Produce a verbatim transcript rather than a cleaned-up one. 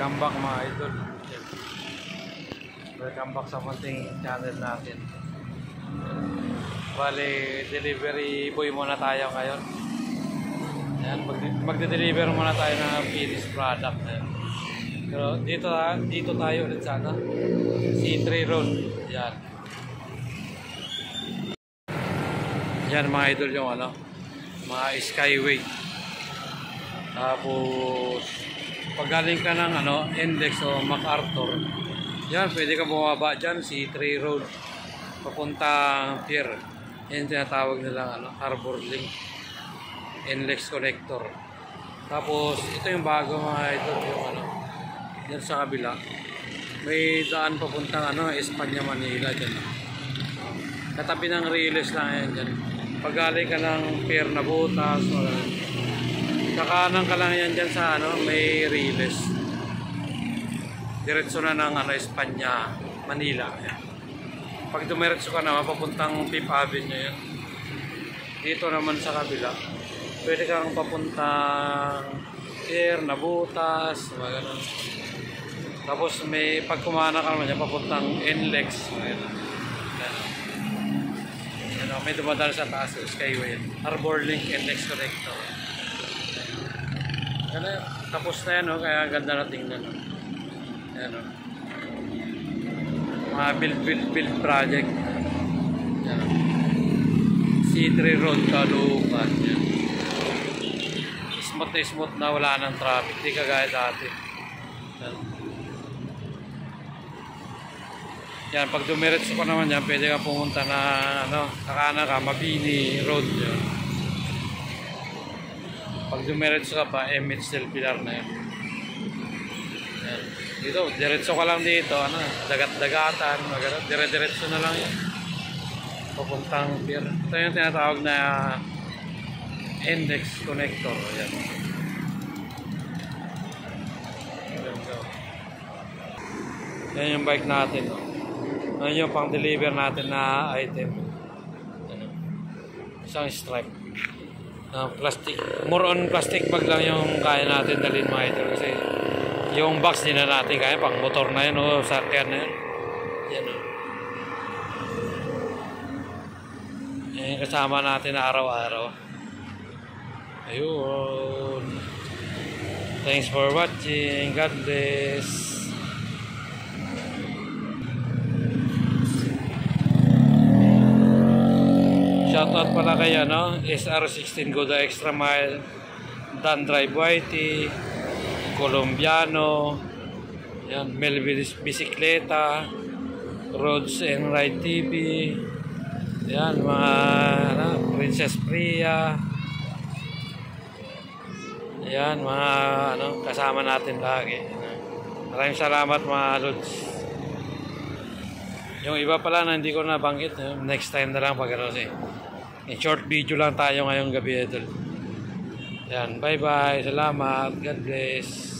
Welcome back mga idol. Welcome back sa munting channel natin. Bali, delivery boy muna tayo ngayon. Ayan, magde-deliver muna tayo ng finished product. Ayan. Pero dito, dito tayo ulit sa ano? C three Road. Ayan. Ayan mga idol yung ano, mga Skyway. Tapos pag galing ka ng ano, Index o MacArthur, yan, pwede ka bumaba dyan, C three Road, papuntang pier. Yan tinatawag nilang ano, Harbor Link, Index Connector. Tapos ito yung bago mga idol, yung ano, yan sa kabila. May daan papuntang ano, Espanya, Manila dyan. Katabi ng Riles lang yan dyan. Pag galing ka ng pier na butas, wala. Kakanan ka lang yan dyan sa ano, may Riles. Diretso na ng ano, Espanya, Manila. Ayan. Pag dumiretso ka naman, papuntang Fifth Avenue yan. Dito naman sa kabila, pwede kang papuntang Pier, Nabutas, mga ganun. Tapos may pag kumana ka naman yan, papuntang N L E X. Ayan. Ayan. May dumadal sa taas, Skyway. Harbor Link, N L E X Connector. Kaya, tapos na yan, no? Kaya ganda na tingnan. No? Yan, no? Mga build, build, build project. Yan, no? C three Road, Caloocan. Yan. Smooth na smooth na, wala ng traffic. Di kagaya dati. Yan. Yan, pag dumiretso ko naman yan, pwede ka pumunta na, ano, kakana ka, Mabini Road. Yan. Pag dumiretso ka pa, M H Del Pilar na yun. Yan. Dito, diretso ka lang dito, ano, dagat-dagatan, maganda, dire-diretso na lang yun. Papuntang pier. Ito yung tinatawag na Index Connector. Yan. Yan yung bike natin. No? Yan yung pang-deliver natin na item. Yan. Isang stripe. Uh, plastic, more on plastic bag lang yung kaya natin dalhin mga idol, kasi yung box din na natin kaya pang motor na yun o sakyan na yun. Yan o, yan yung kasama natin na araw-araw. Ayun, thanks for watching, God bless. Shoutout pala kay ano, S R sixteen Go the Extra Mile, Dan Drive Whitey, Colombiano, yan, Melville's Bisikleta, Roads and Ride T V, yan, mga ano, Princess Priya, yan, mga ano, kasama natin lagi. Maraming salamat mga Lods. Yung iba pala na hindi ko nabanggit, next time na lang pag ano siya. In short video lang tayo ngayong gabi idol. Yan, bye bye, salamat, God bless.